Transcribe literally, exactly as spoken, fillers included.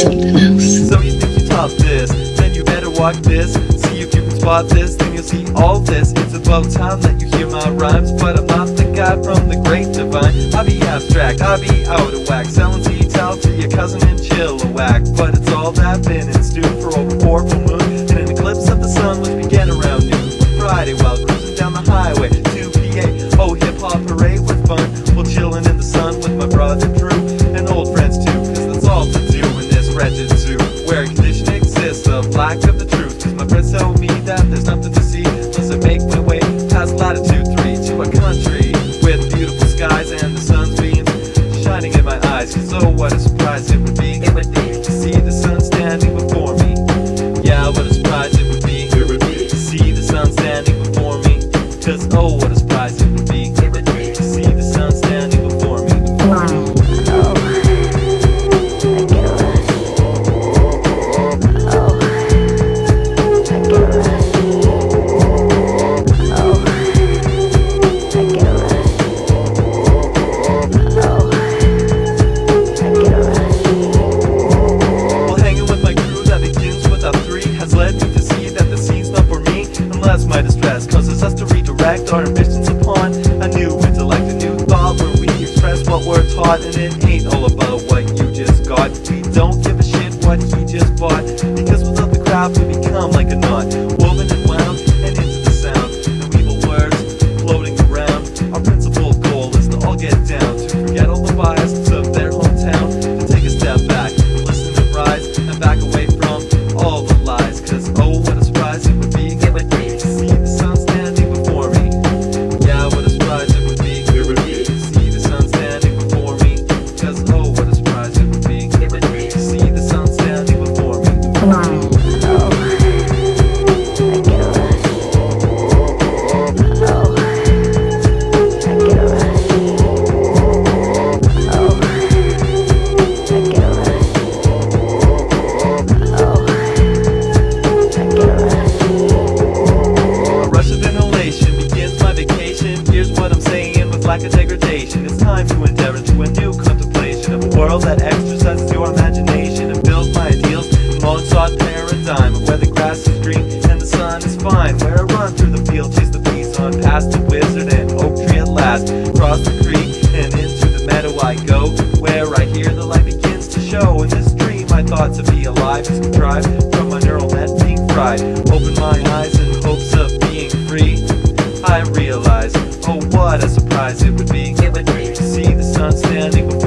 something else. So you think you top this, then you better walk this. See if you can spot this, then you'll see all this. It's about time that you hear my rhymes, but I'm not the guy from the great divine. I be abstract, I be out of whack, selling detail to your cousin in Chilliwack. But it's all that been in stew for over four full moon, and an eclipse of the sun which began around noon. One Friday while cruising down the highway to P A, oh hip hop parade with fun, while chilling in the sun with my brother Drew and old friends too, cause that's all to do in this wretched zoo, where a condition exists of lack of the truth. Cause my friends tell me that there's nothing to see unless I make my way past latitude three to a country with beautiful skies and the sun's beams shining in my eyes. Cause oh what a surprise it would be, it would be to see the sun standing before me. Yeah, what a surprise it would be, it would be to see the sun standing before me. Cause oh what a surprise it would be, it would be to see the sun standing before me. My distress causes us to redirect our ambitions upon a new intellect, a new thought where we express what we're taught, and it ain't all about what you just got. We don't give a shit what he just bought, because without the craft we become like a knot, woven and wound and into the sound of evil words floating around. Our principal goal is to all get down, to forget all the biases of their hometown, to take a step back, listen and rise, and back away from all the lies. Cause oh what a surprise it would be, it would be to see the sun standing before me. Yeah, what a surprise it would be, it would be to see the sun standing before me. Cause oh what a surprise it would be, it would be to see the sun standing before me. Lack of degradation, it's time to endeavor to a new contemplation of a world that exercises your imagination and builds my ideals in long-sought paradigm of where the grass is green and the sun is fine, where I run through the field, chase the bison, past the wizard and oak tree at last, across the creek and into the meadow I go, where I hear the light begins to show. In this dream I thought to be alive is contrived from my neural net being fried. Open my eyes in hopes of being free, I realize, oh what a surprise it would be, it would be to see the sun standing before